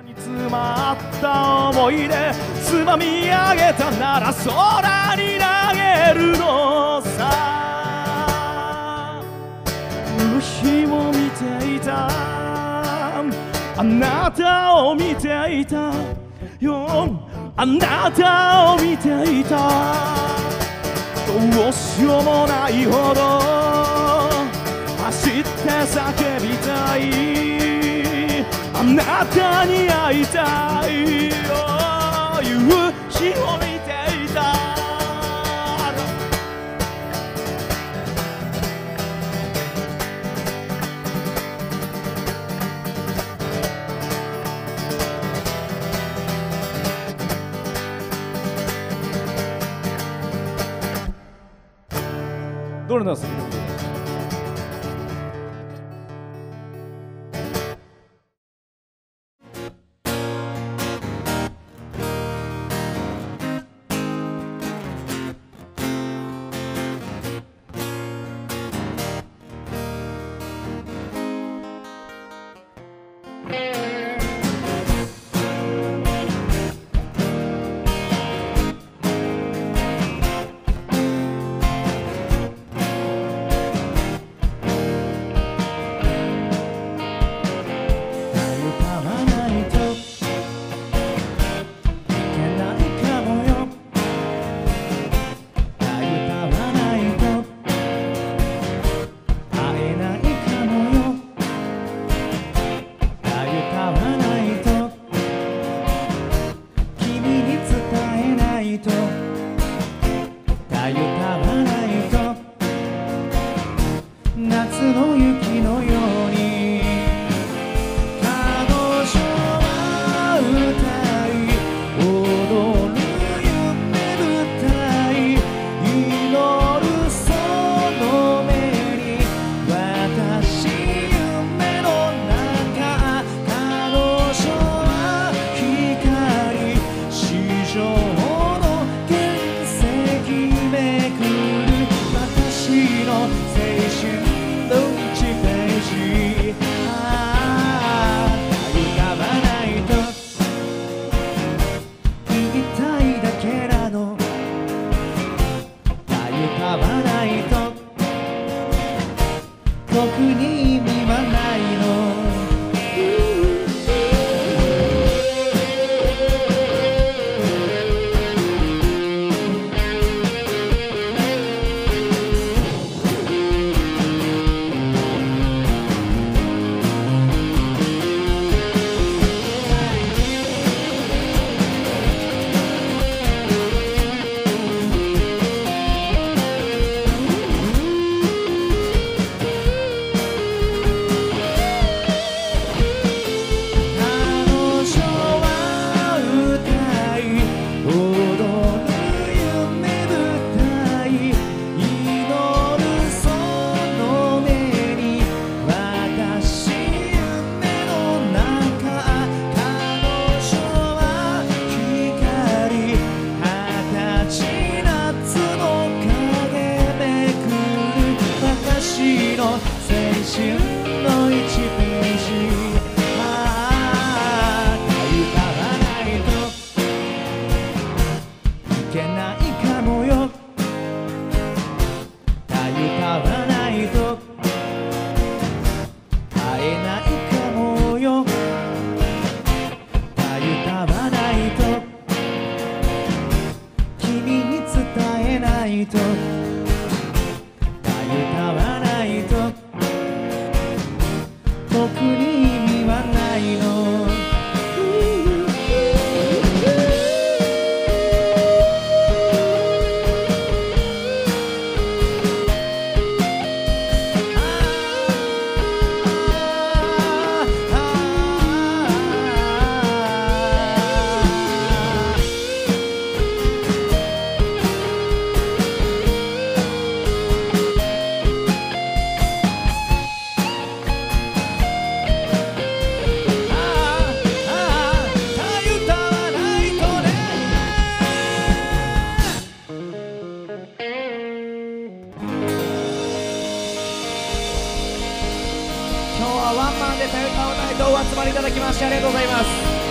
詰まった思い出つまみ上げたなら空に投げるのさ。夕日を見ていたあなたを見ていたよ、あなたを見ていた。どうしようもないほど走って叫びたい、あなたに会いたいよ。夕日を見ていた。どれなんですか。夏の雪のように彼女は歌い踊る夢舞台、祈るその目に私夢の中、彼女は光、市場の原石めくる私の青春特に意味はないの。青春の1ページ、歌わないといけないかもよ、歌わないと会えないかもよ、歌わないと君に伝えないと、歌わないと特に意味はないの。ワンマンで歌わないとお集まりいただきましてありがとうございます。